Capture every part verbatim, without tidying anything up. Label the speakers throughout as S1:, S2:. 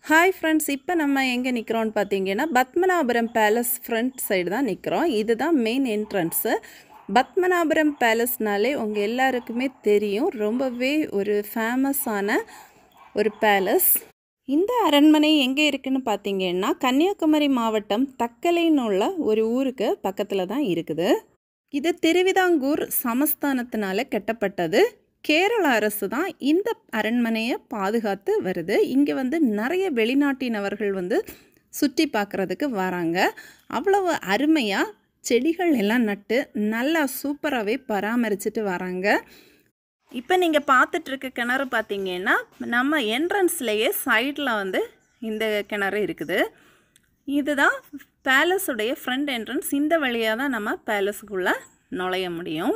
S1: Hi friends, இப்போ நம்ம எங்கே நிற்கிறோன்னு பார்த்தீங்கன்னா பத்மநாபுரம் பேலஸ் ஃப்ரண்ட் சைடு தான் நிற்கிறோம். இதுதான் மெயின் என்ட்ரன்ஸு. பத்மநாபுரம் பேலஸ்னாலே உங்கள் எல்லாருக்குமே தெரியும், ரொம்பவே ஒரு ஃபேமஸான ஒரு பேலஸ். இந்த அரண்மனை எங்கே இருக்குதுன்னு பார்த்தீங்கன்னா கன்னியாகுமரி மாவட்டம் தக்கலைன்னு உள்ள ஒரு ஊருக்கு பக்கத்தில் தான் இருக்குது. இது திருவிதாங்கூர் சமஸ்தானத்தினால கட்டப்பட்டது. கேரள அரசு தான் இந்த அரண்மனையை பாதுகாத்து வருது. இங்கே வந்து நிறைய வெளிநாட்டினவர்கள் வந்து சுற்றி பார்க்குறதுக்கு வராங்க. அவ்வளவு அருமையாக செடிகள் எல்லாம் நட்டு நல்லா சூப்பராகவே பராமரிச்சுட்டு வராங்க. இப்போ நீங்கள் பார்த்துட்ருக்க கிணறு பார்த்தீங்கன்னா நம்ம என்ட்ரன்ஸ்லேயே சைடில் வந்து இந்த கிணறு இருக்குது. இதுதான் பேலஸுடைய ஃப்ரண்ட் என்ட்ரன்ஸ். இந்த வழியாக தான் நம்ம பேலஸுக்குள்ளே நுழைய முடியும்.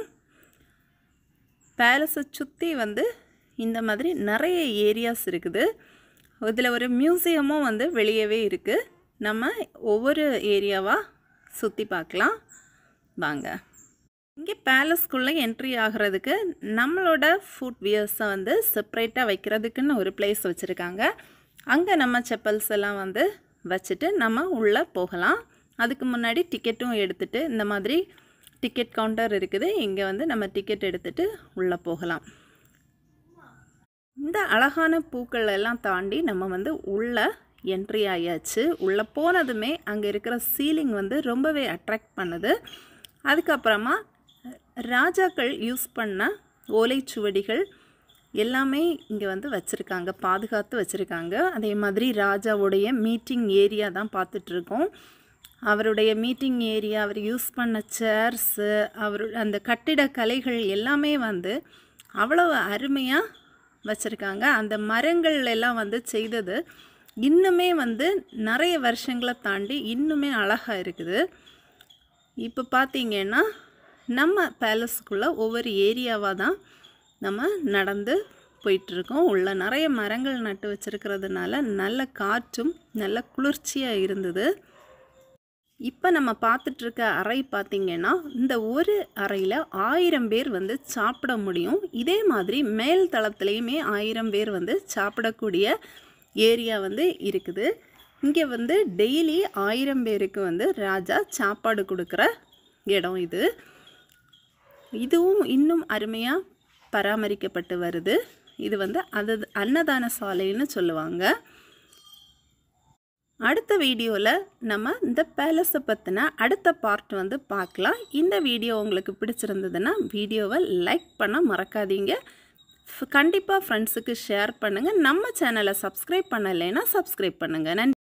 S1: பேலஸை சுற்றி வந்து இந்த மாதிரி நிறைய ஏரியாஸ் இருக்குது. இதில் ஒரு மியூசியமும் வந்து வெளியவே இருக்குது. நம்ம ஒவ்வொரு ஏரியாவாக சுற்றி பார்க்கலாம் வாங்க. இங்கே பேலஸ்க்குள்ளே என்ட்ரி ஆகிறதுக்கு நம்மளோட ஃபுட் வியர்ஸை வந்து செப்ரேட்டாக வைக்கிறதுக்குன்னு ஒரு பிளேஸ் வச்சுருக்காங்க. அங்கே நம்ம செப்பல்ஸ் எல்லாம் வந்து வச்சுட்டு நம்ம உள்ளே போகலாம். அதுக்கு முன்னாடி டிக்கெட்டும் எடுத்துகிட்டு இந்த மாதிரி டிக்கெட் கவுண்டர் இருக்குது. இங்கே வந்து நம்ம டிக்கெட் எடுத்துகிட்டு உள்ளே போகலாம். இந்த அழகான பூக்கள் எல்லாம் தாண்டி நம்ம வந்து உள்ளே என்ட்ரி ஆயாச்சு. உள்ளே போனதுமே அங்கே இருக்கிற சீலிங் வந்து ரொம்பவே அட்ராக்ட் பண்ணுது. அதுக்கப்புறமா ராஜாக்கள் யூஸ் பண்ண ஓலைச்சுவடிகள் எல்லாமே இங்கே வந்து வச்சுருக்காங்க, பாதுகாத்து வச்சுருக்காங்க. அதே மாதிரி ராஜாவுடைய மீட்டிங் ஏரியா தான் பார்த்துட்ருக்கோம். அவருடைய மீட்டிங் ஏரியா, அவர் யூஸ் பண்ண சேர்ஸு, அவர் அந்த கட்டிடக்கலைகள் எல்லாமே வந்து அவ்வளவு அருமையாக வச்சுருக்காங்க. அந்த மரங்கள் எல்லாம் வந்து செய்தது இன்னுமே வந்து நிறைய வருஷங்களை தாண்டி இன்னுமே அழகாக இருக்குது. இப்போ பார்த்தீங்கன்னா நம்ம பேலஸுக்குள்ளே ஒவ்வொரு ஏரியாவாக தான் நம்ம நடந்து போயிட்டுருக்கோம். உள்ள நிறைய மரங்கள் நட்டு வச்சுருக்கிறதுனால நல்ல காற்றும் நல்ல குளிர்ச்சியாக இருந்தது. இப்போ நம்ம பார்த்துட்ருக்க அறை பார்த்திங்கன்னா இந்த ஒரு அறையில் ஆயிரம் பேர் வந்து சாப்பிட முடியும். இதே மாதிரி மேல் தளத்துலேயுமே ஆயிரம் பேர் வந்து சாப்பிடக்கூடிய ஏரியா வந்து இருக்குது. இங்கே வந்து டெய்லி ஆயிரம் பேருக்கு வந்து ராஜா சாப்பாடு கொடுக்குற இடம் இது. இதுவும் இன்னும் அருமையாக பராமரிக்கப்பட்டு வருது. இது வந்து அது அன்னதான சாலைன்னு சொல்லுவாங்க. அடுத்த வீடியோவில் நம்ம இந்த பேலஸை பற்றின அடுத்த பார்ட் வந்து பார்க்கலாம். இந்த வீடியோ உங்களுக்கு பிடிச்சிருந்ததுன்னா வீடியோவை லைக் பண்ண மறக்காதீங்க. கண்டிப்பாக ஃப்ரெண்ட்ஸுக்கு ஷேர் பண்ணுங்கள். நம்ம சேனலை சப்ஸ்கிரைப் பண்ணலைன்னா சப்ஸ்கிரைப் பண்ணுங்கள். நன்றி.